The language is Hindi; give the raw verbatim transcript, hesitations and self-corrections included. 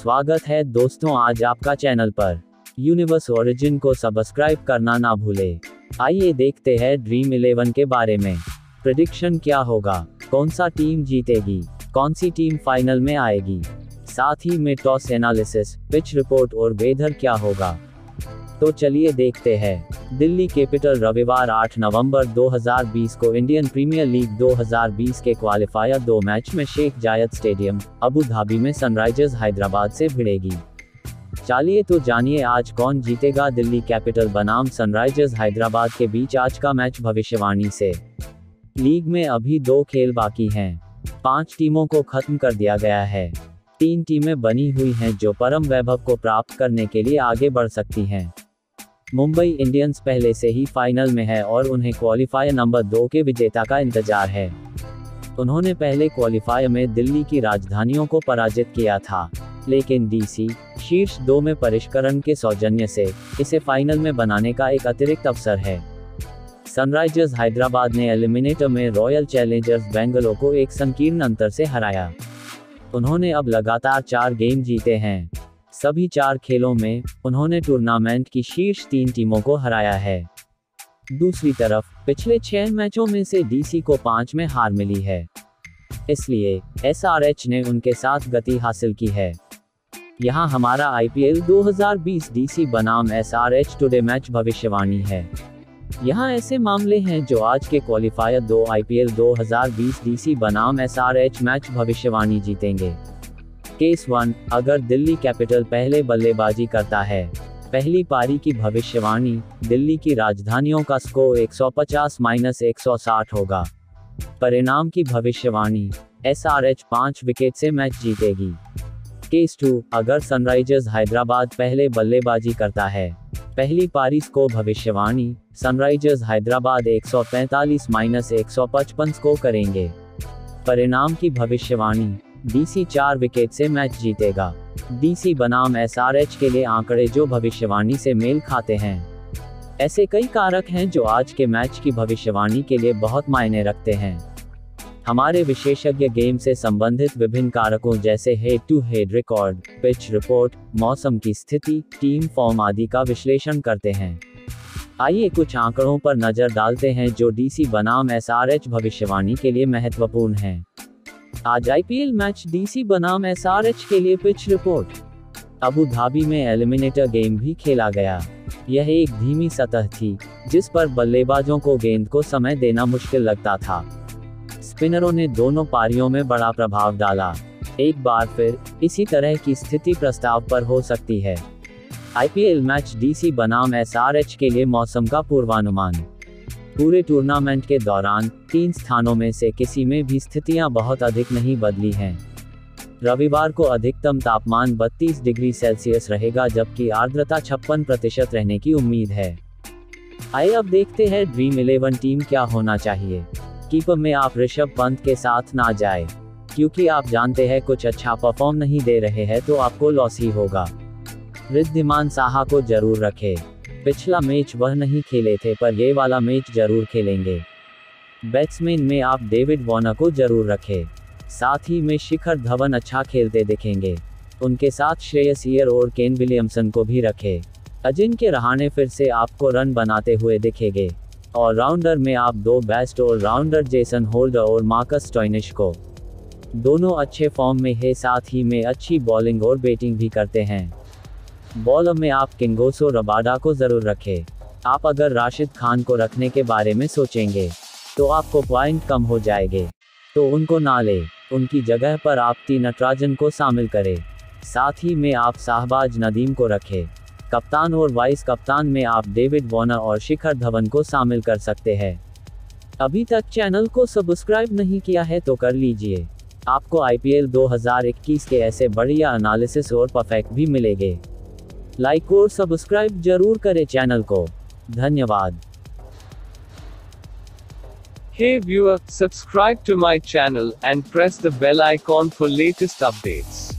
स्वागत है दोस्तों आज आपका चैनल पर। यूनिवर्स ओरिजिन को सब्सक्राइब करना ना भूले। आइए देखते हैं ड्रीम इलेवन के बारे में। प्रेडिक्शन क्या होगा, कौन सा टीम जीतेगी, कौन सी टीम फाइनल में आएगी, साथ ही में टॉस एनालिसिस, पिच रिपोर्ट और वेदर क्या होगा। तो चलिए देखते हैं। दिल्ली कैपिटल रविवार आठ नवंबर दो हज़ार बीस को इंडियन प्रीमियर लीग दो हज़ार बीस के क्वालिफायर दो मैच में Sheikh Zayed stadium, Abu Dhabi में सनराइजर्स हैदराबाद से भिड़ेगी। चलिए तो जानिए आज कौन जीतेगा दिल्ली कैपिटल बनाम सनराइजर्स हैदराबाद के बीच आज का मैच भविष्यवाणी से। लीग में अभी दो खेल बाकी हैं। पांच टीमों को खत्म कर दिया गया है। तीन टीमें बनी हुई हैं जो परम वैभव को प्राप्त करने के लिए आगे बढ़ सकती हैं। मुंबई इंडियंस पहले से ही फाइनल में है और उन्हें क्वालिफायर नंबर दो के विजेता का इंतजार है। उन्होंने पहले क्वालिफायर में दिल्ली की राजधानियों को पराजित किया था, लेकिन डीसी शीर्ष दो में परिष्करण के सौजन्य से इसे फाइनल में बनाने का एक अतिरिक्त अवसर है। सनराइजर्स हैदराबाद ने एलिमिनेटर में रॉयल चैलेंजर्स बेंगलोर को एक संकीर्ण अंतर से हराया। उन्होंने अब लगातार चार गेम जीते हैं। सभी चार खेलों में उन्होंने टूर्नामेंट की शीर्ष तीन टीमों को हराया है। दूसरी तरफ पिछले छह मैचों में से डीसी को पांच में हार मिली है, इसलिए एसआरएच ने उनके साथ गति हासिल की है। यहां हमारा आईपीएल दो हज़ार बीस डीसी बनाम एसआरएच टुडे मैच भविष्यवाणी है। यहां ऐसे मामले हैं जो आज के क्वालिफायर दो आईपीएल दो हज़ार बीस डीसी बनाम एसआरएच मैच भविष्यवाणी जीतेंगे। केस वन, अगर दिल्ली कैपिटल पहले बल्लेबाजी करता है। पहली पारी की भविष्यवाणी, दिल्ली की राजधानियों का स्कोर एक सौ पचास माइनस एक सौ साठ होगा। परिणाम की भविष्यवाणी, एसआरएच पाँच विकेट से मैच जीतेगी। केस टू, अगर सनराइजर्स हैदराबाद पहले बल्लेबाजी करता है। पहली पारी स्कोर भविष्यवाणी, सनराइजर्स हैदराबाद एक सौ पैंतालीस माइनस एक सौ पचपन स्कोर करेंगे। परिणाम की भविष्यवाणी, डीसी चार विकेट से मैच जीतेगा। डीसी बनाम एसआरएच के लिए आंकड़े जो भविष्यवाणी से मेल खाते हैं। ऐसे कई कारक हैं जो आज के मैच की भविष्यवाणी के लिए बहुत मायने रखते हैं। हमारे विशेषज्ञ गेम से संबंधित विभिन्न कारकों जैसे head to head record, pitch report, मौसम की स्थिति, टीम फॉर्म आदि का विश्लेषण करते हैं। आइए कुछ आंकड़ों पर नजर डालते हैं जो डीसी बनाम एसआरएच भविष्यवाणी के लिए महत्वपूर्ण हैं। आज आईपीएल मैच डीसी बनाम एसआरएच के लिए पिच रिपोर्ट। अबू धाबी में एलिमिनेटर गेम भी खेला गया। यह एक धीमी सतह थी जिस पर बल्लेबाजों को गेंद को समय देना मुश्किल लगता था। स्पिनरों ने दोनों पारियों में बड़ा प्रभाव डाला। एक बार फिर इसी तरह की स्थिति प्रस्ताव पर हो सकती है। आईपीएल मैच डीसी बनाम एसआरएच के लिए मौसम का पूर्वानुमान। पूरे टूर्नामेंट के दौरान तीन स्थानों में से किसी में भी स्थितियां बहुत अधिक नहीं बदली हैं। रविवार को अधिकतम तापमान बत्तीस डिग्री सेल्सियस रहेगा जबकि आर्द्रता छप्पन प्रतिशत रहने की उम्मीद है। आइए अब देखते हैं ड्रीम इलेवन टीम क्या होना चाहिए। कीपर में आप ऋषभ पंत के साथ ना जाए, क्योंकि आप जानते हैं कुछ अच्छा परफॉर्म नहीं दे रहे हैं तो आपको लॉस ही होगा। रिद्धिमान साहा को जरूर रखें। पिछला मैच वह नहीं खेले थे पर ये वाला मैच जरूर खेलेंगे। बैट्समैन में आप डेविड वार्नर को जरूर रखें। साथ ही में शिखर धवन अच्छा खेलते दिखेंगे। उनके साथ श्रेयस अय्यर और केन विलियमसन को भी रखें। अजिंक्य रहाणे फिर से आपको रन बनाते हुए दिखेंगे। और राउंडर में आप दो best all rounder Jason Holder और मार्कस स्टोइनिस को। दोनों अच्छे फॉर्म में है, साथ ही में अच्छी बॉलिंग और बैटिंग भी करते हैं। बॉलर में आप किंगोसो रबाडा को जरूर रखें। आप अगर राशिद खान को रखने के बारे में सोचेंगे तो आपको पॉइंट कम हो जाएंगे, तो उनको ना ले। उनकी जगह पर आप टी नटराजन को शामिल करें। साथ ही में आप शाहबाज नदीम को रखें। कप्तान और वाइस कप्तान में आप डेविड वार्नर और शिखर धवन को शामिल कर सकते हैं। अभी तक चैनल को सब्सक्राइब नहीं किया है तो कर लीजिए। आपको आईपीएल दो हज़ार इक्कीस के ऐसे बढ़िया एनालिसिस और परफेक्ट भी मिलेंगे। लाइक और सब्सक्राइब जरूर करें चैनल को। धन्यवाद। Hey viewer, subscribe to my channel and press the bell icon for latest updates.